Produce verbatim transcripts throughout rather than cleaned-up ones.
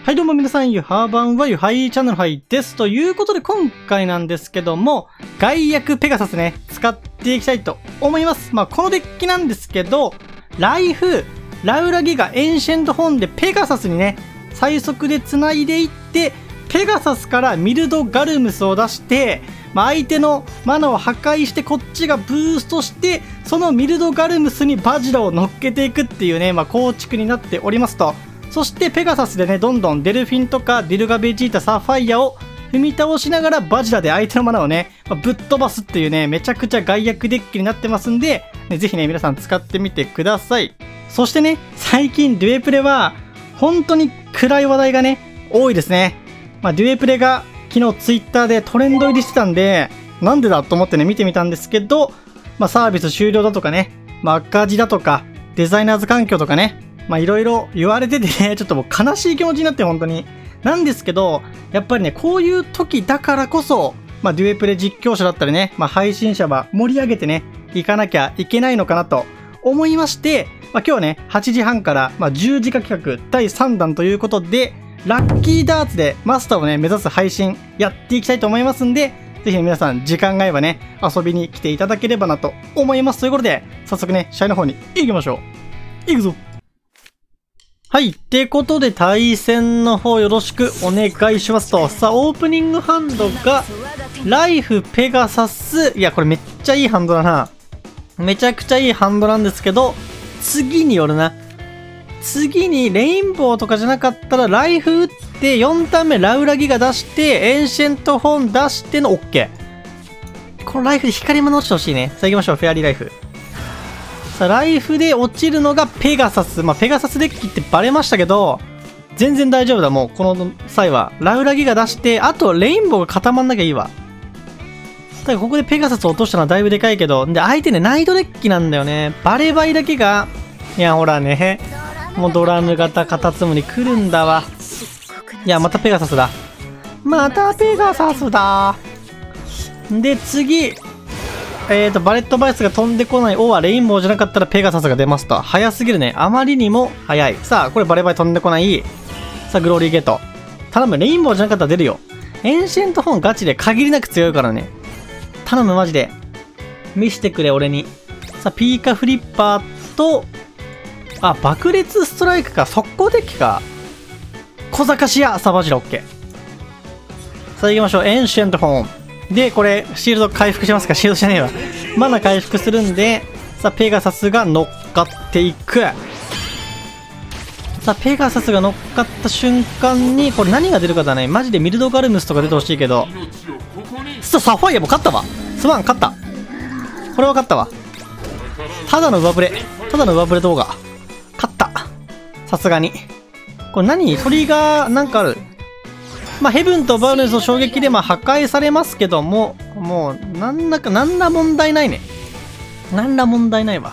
はいどうも皆さん、ゆはばんはゆはいチャンネルはいです。ということで今回なんですけども、外役ペガサスね、使っていきたいと思います。まあこのデッキなんですけど、ライフ、ラウラギガ、エンシェントホーンでペガサスにね、最速で繋いでいって、ペガサスからミルドガルムスを出して、まあ、相手のマナを破壊してこっちがブーストして、そのミルドガルムスにバジラを乗っけていくっていうね、まあ構築になっておりますと。そしてペガサスでね、どんどんデルフィンとかディルガベジータ、サファイアを踏み倒しながらバジラで相手のマナをね、まあ、ぶっ飛ばすっていうね、めちゃくちゃ外役デッキになってますんで、ね、ぜひね、皆さん使ってみてください。そしてね、最近デュエプレは、本当に暗い話題がね、多いですね。まあ、デュエプレが昨日ツイッターでトレンド入りしてたんで、なんでだと思ってね、見てみたんですけど、まあ、サービス終了だとかね、まあ、赤字だとか、デザイナーズ環境とかね、まあいろいろ言われててね、ちょっともう悲しい気持ちになって本当に。なんですけど、やっぱりね、こういう時だからこそ、まあデュエプレ実況者だったりね、まあ配信者は盛り上げてね、いかなきゃいけないのかなと思いまして、まあ今日はね、はちじはんから、まあじゅうじか企画だいさんだんということで、ラッキーダーツでマスターをね、目指す配信やっていきたいと思いますんで、ぜひ皆さん時間が合えばね、遊びに来ていただければなと思います。ということで、早速ね、試合の方に行きましょう。行くぞ。はい。ってことで、対戦の方よろしくお願いしますと。さあ、オープニングハンドが、ライフ、ペガサス。いや、これめっちゃいいハンドだな。めちゃくちゃいいハンドなんですけど、次によるな。次に、レインボーとかじゃなかったら、ライフ打って、よんターン目、ラウラギが出して、エンシェントホーン出しての OK。このライフで光も落ちてほしいね。さあ行きましょう、フェアリーライフ。さあ、ライフで落ちるのがペガサス。まあ、ペガサスデッキってバレましたけど、全然大丈夫だ。もう、この際は。ラウラギが出して、あと、レインボーが固まんなきゃいいわ。ただ、ここでペガサスを落としたのはだいぶでかいけど、で、相手ね、ナイトデッキなんだよね。バレバイだけが、いや、ほらね、もうドラム型カタツムリ来るんだわ。いや、またペガサスだ。またペガサスだ。で、次。えーと、バレットバイスが飛んでこない。おはレインボーじゃなかったらペガサスが出ますと。早すぎるね。あまりにも早い。さあ、これバレバイ飛んでこない。さあ、グローリーゲート。頼む。レインボーじゃなかったら出るよ。エンシェントホーンガチで限りなく強いからね。頼む、マジで。見してくれ、俺に。さあ、ピーカフリッパーと、あ、爆裂ストライクか。速攻デッキか。小賢しや。さあ、バジラオッケー。さあ、行きましょう。エンシェントホーン。で、これ、シールド回復しますか？シールドじゃねえわ。マナ回復するんで、さあ、ペガサスが乗っかっていく。さあ、ペガサスが乗っかった瞬間に、これ何が出るかだね。マジでミルドガルムスとか出てほしいけど。さあ、サファイアも勝ったわ。すまん、勝った。これは勝ったわ。ただの上振れ。ただの上振れ動画。勝った。さすがに。これ何？トリガーなんかある？まあ、ヘブンとバウルスの衝撃でまあ破壊されますけども、もう、なんだか、なんら問題ないね。なんら問題ないわ。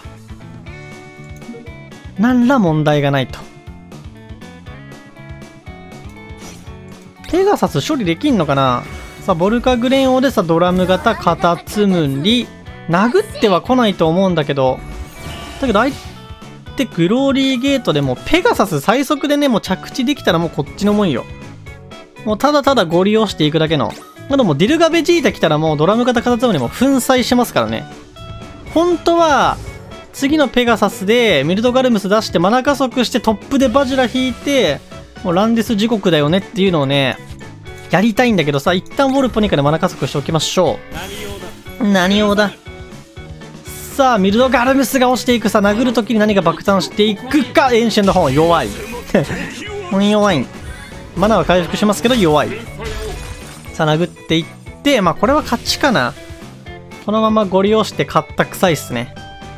なんら問題がないと。ペガサス処理できんのかな？さあ、ボルカグレンオでさ、ドラム型カタツムリ。殴っては来ないと思うんだけど、だけど相手グローリーゲートでもペガサス最速でね、もう着地できたらもうこっちのもんよ。もうただただご利用していくだけの。あともうディルガベジータ来たらもうドラム型カタツムリも粉砕しますからね。本当は、次のペガサスでミルドガルムス出してマナ加速してトップでバジラ引いて、もうランディス地獄だよねっていうのをね、やりたいんだけどさ、一旦ウォルポニカでマナ加速しておきましょう。何用だ。さあ、ミルドガルムスが落ちていく。さ、殴るときに何が爆誕していくか。エンシェントホーン弱い。弱い。マナは回復しますけど弱い。さあ、殴っていって、まあこれは勝ちかな。このままご利用して勝った臭いっすね。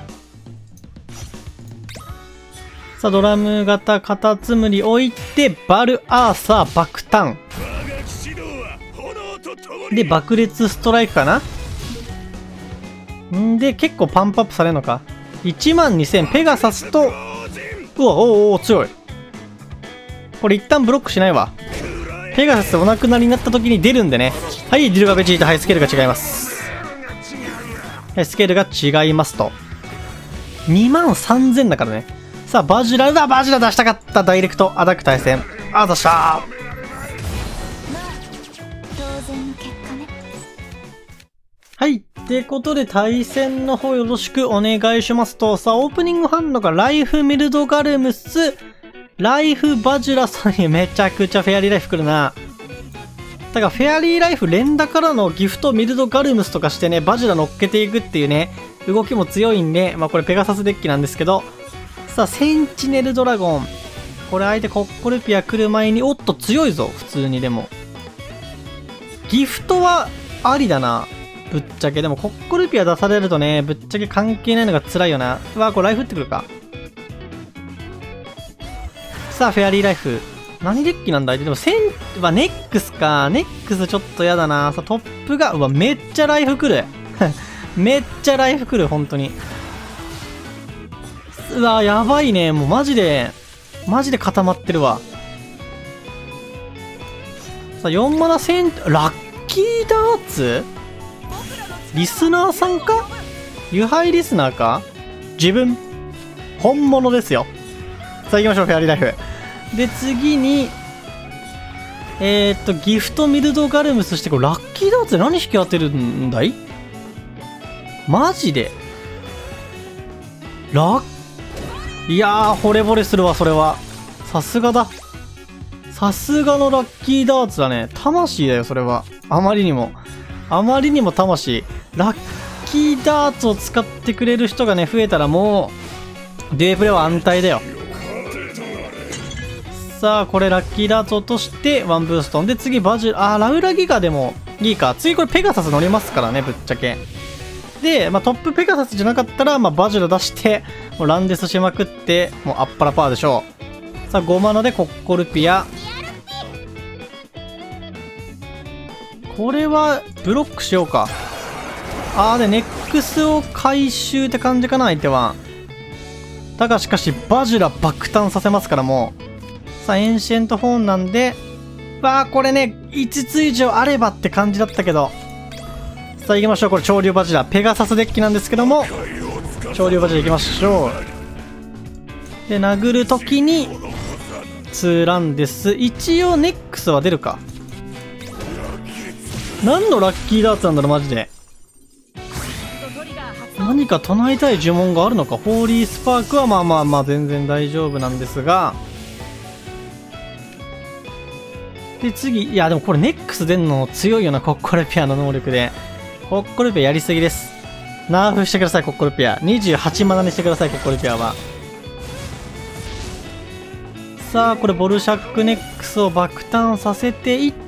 さあ、ドラム型カタツムリ置いて、バルアーサー爆誕。で、爆裂ストライクかなんで、結構パンプアップされるのか。いちまんにせん、ペガサスと、うわ、おーおー、強い。これ一旦ブロックしないわ。ペガサスお亡くなりになった時に出るんでね。はい、ディルガベジータ、はい、スケールが違います。はい、スケールが違いますと。にまんさんぜんだからね。さあ、バジラだ、バジラ出したかった。ダイレクトアタック対戦。 あざした。はい。ってことで対戦の方よろしくお願いしますと、さあ、オープニング反応がライフミルドガルムス、ライフバジュラさんにめちゃくちゃフェアリーライフ来るな。だからフェアリーライフ連打からのギフトミルドガルムスとかしてね、バジュラ乗っけていくっていうね、動きも強いんで、まあこれペガサスデッキなんですけど、さあ、センチネルドラゴン。これ相手コッコルピア来る前に、おっと強いぞ、普通にでも。ギフトはありだな。ぶっちゃけ。でもコッコルピア出されるとね、ぶっちゃけ関係ないのが辛いよな。うわ、これライフってくるか。さあ、フェアリーライフ。何デッキなんだい？でも、セン、はネックスか。ネックスちょっとやだな。さあ、トップが、うわ、めっちゃライフ来る。めっちゃライフ来る、本当に。うわ、やばいね。もうマジで、マジで固まってるわ。さあ、よんマナセン、ラッキーダーツ？リスナーさんか？ユハイリスナーか？自分。本物ですよ。さあ行きましょう、フェアリーライフ。で、次に、えー、っと、ギフトミルドガルムスして、これラッキーダーツで何引き当てるんだい？マジでラッ、いやー、惚れ惚れするわ、それは。さすがだ。さすがのラッキーダーツだね。魂だよ、それは。あまりにも。あまりにも魂。ラッキーダーツを使ってくれる人がね、増えたらもう、デープレは安泰だよ。さあ、これラッキーダーツ落として、ワンブーストンで、次バジュ、あー、ラウラギガでもいいか。次これペガサス乗りますからね、ぶっちゃけ。で、まあ、トップペガサスじゃなかったら、まあ、バジュラ出して、もうランデスしまくって、もうアッパラパーでしょう。さあ、ごマナでコッコルピア。これは、ブロックしようか。あー、で、ネックスを回収って感じかな、相手は。だがしかし、バジュラ爆誕させますから、もう。さあ、エンシェントフォーンなんで、わあ、これね、いつつ以上あればって感じだったけど。さあ、行きましょう。これ、潮流バジュラ。ペガサスデッキなんですけども、潮流バジュラ行きましょう。で、殴るときに、ツーランです。一応、ネックスは出るか。何のラッキーダーツなんだろう、マジで。何か唱えたい呪文があるのか。ホーリースパークはまあまあまあ全然大丈夫なんですが。で、次、いや、でもこれネックス出んの強いよな、コッコルピアの能力で。コッコルピアやりすぎです。ナーフしてください、コッコルピア。にじゅうはちマナにしてください、コッコルピアは。さあ、これボルシャックネックスを爆誕させていって、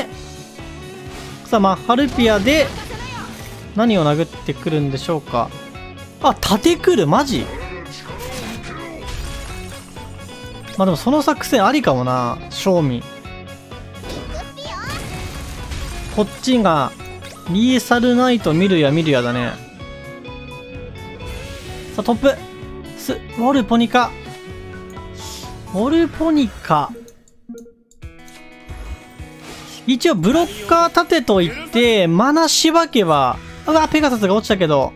さあ、マッハルピアで、何を殴ってくるんでしょうか。あ、盾来る、マジ？まあでもその作戦ありかもな、正味。こっちが、リーサルナイト見るや見るやだね。さあ、トップ。ス、ウォルポニカ。ウォルポニカ。一応ブロッカー立てといて、マナしばけば、うわ、ペガサスが落ちたけど。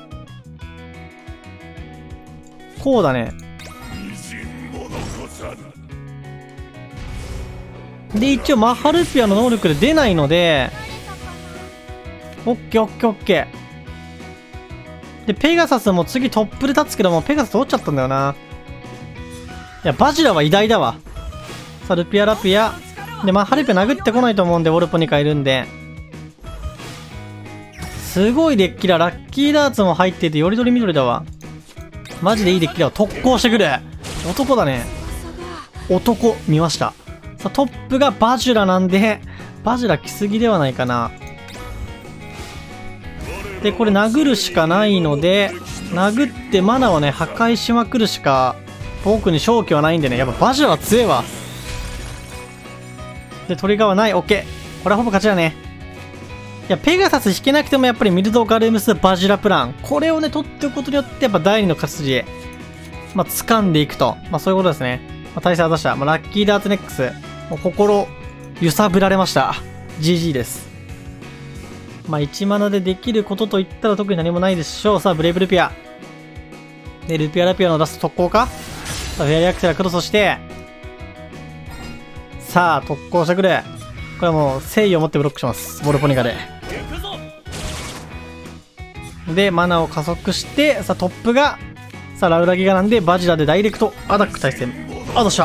こうだね。で、一応マッハルピアの能力で出ないので、オッケーオッケーオッケー。で、ペガサスも次トップで立つけども、ペガサス落ちちゃったんだよな。いや、バジラは偉大だわ。さあ、ルピアラピア。で、マッハルピア殴ってこないと思うんで、ウォルポニカいるんで。すごいデッキだ。ラッキーダーツも入っていて、よりどりみどりだわ。マジでいいデッキだわ。特攻してくる。男だね。男、見ました。さあ、トップがバジュラなんで、バジュラ来すぎではないかな。で、これ殴るしかないので、殴ってマナをね、破壊しまくるしか、僕に勝機はないんでね。やっぱバジュラは強いわ。で、トリガーはない。オッケー。これはほぼ勝ちだね。いや、ペガサス引けなくてもやっぱりミルドガルムスバジュラプラン。これをね、取っておくことによって、やっぱだいにの勝ち筋へ、まあ、掴んでいくと。まあ、そういうことですね。まあ、対戦を出した。まあ、ラッキーダーツネックス。もう心、揺さぶられました。ジージー です。まあ、いちマナでできることといったら特に何もないでしょう。さあ、ブレイブルピア。で、ルピアラピアのラスト特攻か。さあ、フェアリアクセラクロスして、 さあ、特攻してくれ。これはもう、誠意を持ってブロックします。ボルポニカで。で、マナを加速して、さあ、トップが、さあ、ラウラギガなんで、バジラでダイレクトアタック対戦。あ、どうした。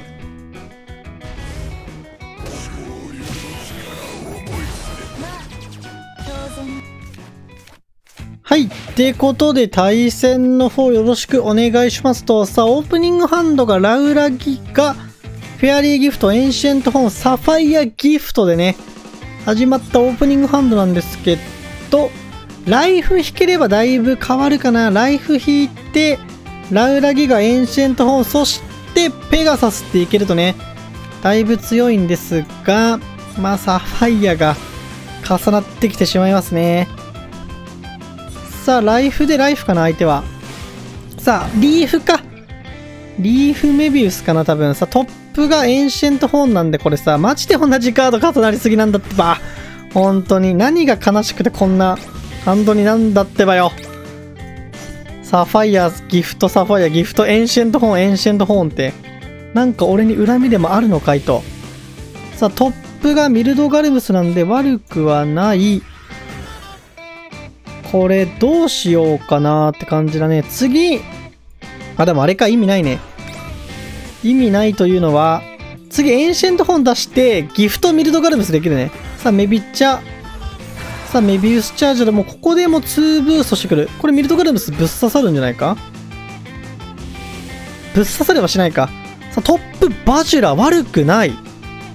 はい。ってことで、対戦の方よろしくお願いしますと、さあ、オープニングハンドがラウラギガ、フェアリーギフト、エンシェントホーン、サファイアギフトでね、始まったオープニングハンドなんですけど、ライフ引ければだいぶ変わるかな。ライフ引いて、ラウラギガ、エンシェントホーン、そしてペガサスっていけるとね、だいぶ強いんですが、まあ、サファイアが重なってきてしまいますね。さあ、ライフでライフかな、相手は。さあ、リーフか。リーフメビウスかな、多分。さあ、トップがエンシェントホーンなんで、これさ、マジで同じカード重なりすぎなんだってば。本当に。何が悲しくてこんなハンドになんだってばよ。サファイア、ギフト、サファイア、ギフト、エンシェントホーン、エンシェントホーンって。なんか俺に恨みでもあるのかいと。さあ、トップがミルドガルムスなんで悪くはない。これどうしようかなーって感じだね。次。あ、でもあれか、意味ないね。意味ないというのは、次エンシェントホーン出して、ギフトミルドガルムスできるね。さあ、メビッチャ。さあ、メビウスチャージャーでもうここでもツーブーストしてくる。これミルドガルムスぶっ刺さるんじゃないか？ぶっ刺されはしないか。さあ、トップバジュラ悪くない。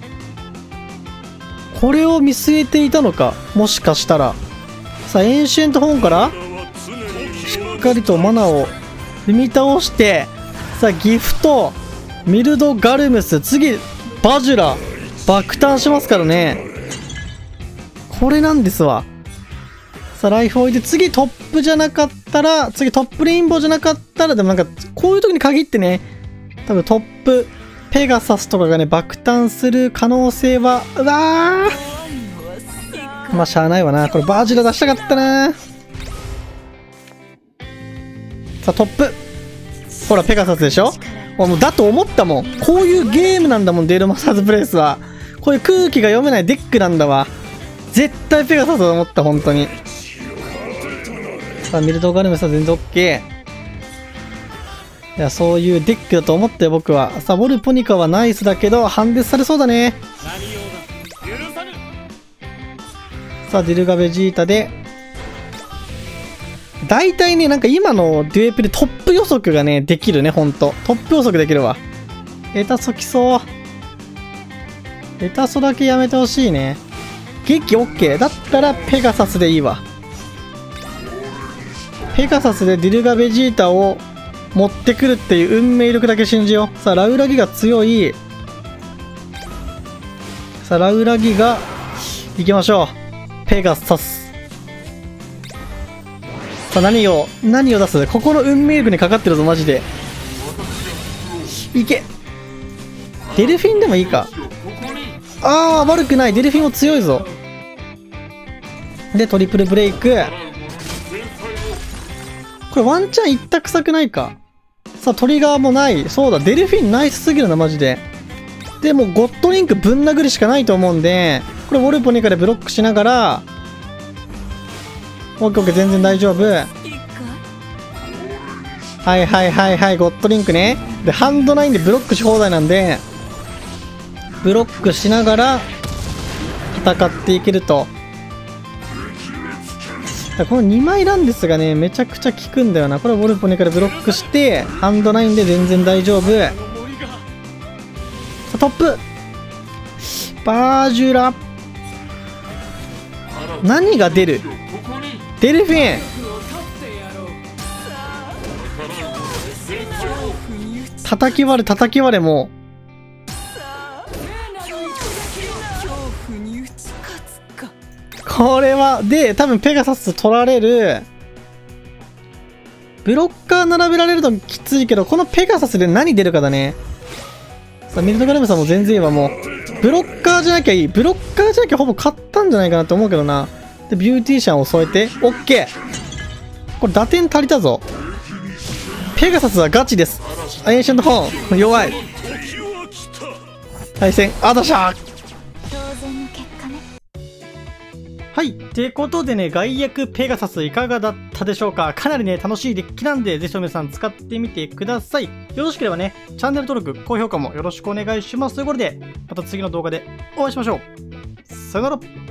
これを見据えていたのか、もしかしたら。さあ、エンシェントホーンからしっかりとマナを踏み倒して、さあ、ギフトミルドガルムス、次バジュラ爆誕しますからね。これなんですわ。さあ、ライフ置いて、次トップじゃなかったら、次トップレインボーじゃなかったら、でもなんか、こういう時に限ってね、多分トップ、ペガサスとかがね、爆誕する可能性は、うわーまあ、しゃあないわな。これバージラ出したかったな。さあ、トップ。ほら、ペガサスでしょ？もうだと思ったもん。こういうゲームなんだもん、デールマスターズプレイスは。こういう空気が読めないデックなんだわ。絶対ペガサスだと思った、本当に。さあ、ミルドガルムスは全然 OK。いや、そういうデックだと思って、僕は。さあ、ウォルポニカはナイスだけど、ハンデスされそうだね。さあ、ディルガベジータで。大体ね、なんか今のデュエプでトップ予測がね、できるね、ほんと。トップ予測できるわ。エタソ来そう。エタソだけやめてほしいね。撃 OK。だったらペガサスでいいわ。ペガサスでディルガベジータを持ってくるっていう運命力だけ信じよう。さあ、ラウラギが強い。さあ、ラウラギが、行きましょう。ペガサス。さあ、何を、何を出す？ここの運命力にかかってるぞ、マジで。いけ。デルフィンでもいいか。あー、悪くない。デルフィンも強いぞ。で、トリプルブレイク。これワンチャン一択臭くないか。さあ、トリガーもない。そうだ、デルフィンナイスすぎるな、マジで。で、もうゴッドリンクぶん殴るしかないと思うんで、これウォルポニカでブロックしながら、オッケーオッケー、全然大丈夫。はいはいはいはい、ゴッドリンクね。で、ハンドナインでブロックし放題なんで、ブロックしながら、戦っていけると。このにまいランですがね、めちゃくちゃ効くんだよな。これウォルポニカでブロックして、ハンドナインで全然大丈夫。さあ、トップバージュラ。何が出る？デルフィン。叩き割れ叩き割れもう。これは、で、多分ペガサス取られる。ブロッカー並べられるときついけど、このペガサスで何出るかだね。さあ、ミルドガルムさんも全然いいわ、もう。ブロッカーじゃなきゃいい。ブロッカーじゃなきゃほぼ勝ったんじゃないかなって思うけどな。で、ビューティーシャンを添えて、オッケー。これ打点足りたぞ。ペガサスはガチです。エンシェントホーン、弱い。 対戦、あたしゃ当然の結果ね。 はい。ってことでね、外役ペガサスいかがだったでしょうか。かなりね、楽しいデッキなんで、ぜひとも皆さん使ってみてください。よろしければね、チャンネル登録、高評価もよろしくお願いします。ということで、また次の動画でお会いしましょう。さよなら。